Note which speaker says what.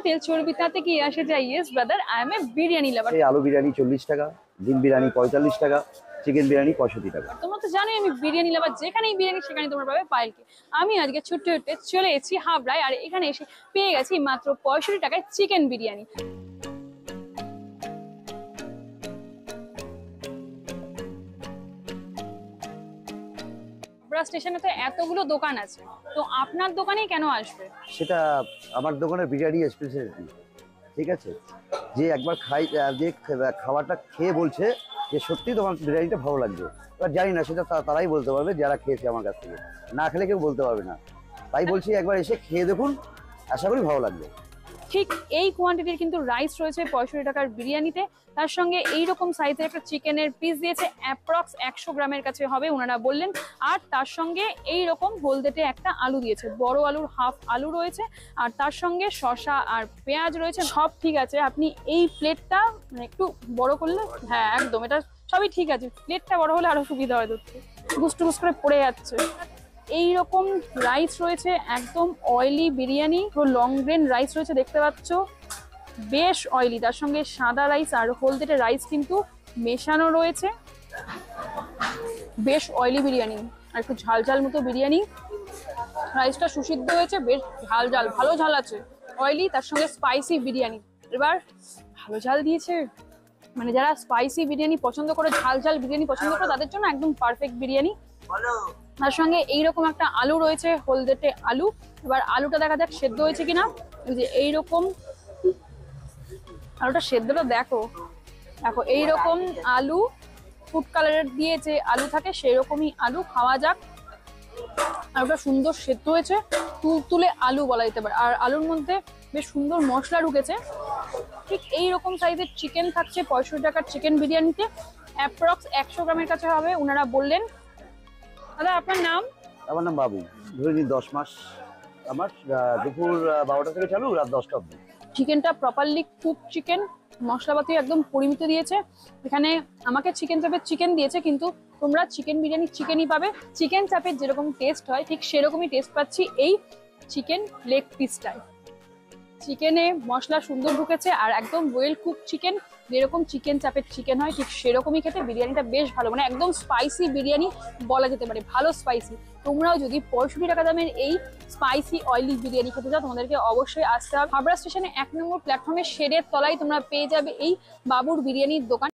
Speaker 1: তেল চর্বিতাতে কি আসে যায়? Yes brother, I am a biryani lover.
Speaker 2: এই আলু বিরিয়ানি 40 টাকা, ডিম বিরিয়ানি 45 টাকা, চিকেন বিরিয়ানি 65 টাকা।
Speaker 1: তোমরা তো জানোই আমি বিরিয়ানি লাভার, যেখানেই বিরিয়ানি সেখানে তোমরা পাবে পায়েলকে। আমি আজকে ছুটে ছুটে চলে এসেছি হাবড়ায়, আর এখানে এসে পেয়ে গেছি মাত্র 65 টাকায় চিকেন বিরিয়ানি। স্টেশনে তো এতগুলো দোকান আছে, তো আপনার দোকানেই কেন আসবে?
Speaker 2: সেটা আমার দোকানের বিরিয়ানি স্পেশালিটি, ঠিক আছে। যে একবার যে খাবারটা খেয়ে বলছে যে সত্যি তোমার বিরিয়ানিটা ভালো লাগবে, এবার জানি না সেটা তারাই বলতে পারবে যারা খেয়েছে আমার কাছ থেকে, না খেলে কেউ বলতে পারবে না। তাই বলছি একবার এসে খেয়ে দেখুন, আশা করি ভালো লাগবে।
Speaker 1: ঠিক এই কোয়ান্টিটির কিন্তু রাইস রয়েছে 65 টাকার বিরিয়ানিতে, তার সঙ্গে এইরকম সাইজের একটা চিকেনের পিস দিয়েছে, অ্যাপ্রক্স 100 গ্রামের কাছে হবে ওনারা বললেন। আর তার সঙ্গে এইরকম হলদেটে একটা আলু দিয়েছে, বড় আলুর হাফ আলু রয়েছে, আর তার সঙ্গে শসা আর পেঁয়াজ রয়েছে। সব ঠিক আছে, আপনি এই প্লেটটা একটু বড় করলে, হ্যাঁ একদম এটা সবই ঠিক আছে, প্লেটটা বড় হলে আরো সুবিধা হয়, ধরতে গুস করে পড়ে যাচ্ছে। এইরকম রাইস রয়েছে, একদম oily biryani, long grain rice রয়েছে দেখতে পাচ্ছ, বেশ অয়েলি। তার সঙ্গে সাদা রাইস আর হলদেটে রাইস কিন্তু মেশানো রয়েছে, বেশ অয়েলি বিরিয়ানি আর একটু ঝাল ঝাল মতো বিরিয়ানি। রাইসটা সুসিদ্ধ হয়েছে, বেশ ঝাল ঝাল, ভালো ঝাল আছে, অয়েলি, তার সঙ্গে স্পাইসি বিরিয়ানি। এবার ভালো ঝাল দিয়েছে, মানে যারা স্পাইসি বিরিয়ানি পছন্দ করে, ঝাল ঝাল বিরিয়ানি পছন্দ করে, তাদের জন্য একদম পারফেক্ট বিরিয়ানি। তার সঙ্গে এইরকম একটা আলু রয়েছে, হলদেটে আলু। এবার আলুটা দেখা যাক সেদ্ধ হয়েছে কিনা। যে এইরকম আলুটা সেদ্ধটা দেখো, দেখো এইরকম আলু, ফুড কালারের দিয়ে যে আলু থাকে সেই রকমই আলু, খাওয়া যাক। আলুটা সুন্দর সেদ্ধ হয়েছে, তুলতুলে আলু বলা যেতে পারে, আর আলুর মধ্যে বেশ সুন্দর মশলা ঢুকেছে। ঠিক এইরকম সাইজের চিকেন থাকছে 65 টাকার চিকেন বিরিয়ানিতে, অ্যাপ্রক্স 100 গ্রামের কাছে হবে ওনারা বললেন। দাদা আপনার নাম?
Speaker 2: আমার নাম বাবু, ধরে নিন 10 মাস আমার, দুপুর 12টা থেকে চালু, রাত 10টা অবধি।
Speaker 1: চিকেনটা প্রপারলি কুক চিকেন, মশলাপাতি একদম পরিমিত দিয়েছে। এখানে আমাকে চিকেন চাপের চিকেন দিয়েছে, কিন্তু তোমরা চিকেন বিরিয়ানি চিকেনই পাবে। চিকেন চাপের যেরকম টেস্ট হয় ঠিক সেরকমই টেস্ট পাচ্ছি এই চিকেন লেগ পিসটায়। চিকেনে মশলা সুন্দর ঢুকেছে, আর একদম ওয়েল কুক চিকেন, যেরকম চিকেন চাপের চিকেন হয় ঠিক সেরকমই খেতে। বিরিয়ানিটা বেশ ভালো, মানে একদম স্পাইসি বিরিয়ানি বলা যেতে পারে, ভালো স্পাইসি। তোমরাও যদি 65 টাকা দামের এই স্পাইসি অয়েলি বিরিয়ানি খেতে চাও, তোমাদেরকে অবশ্যই আসতে হবে। হাবড়া স্টেশনে 1 নম্বর প্ল্যাটফর্মের শেডের তলায় তোমরা পেয়ে যাবে এই বাবুর বিরিয়ানির দোকান।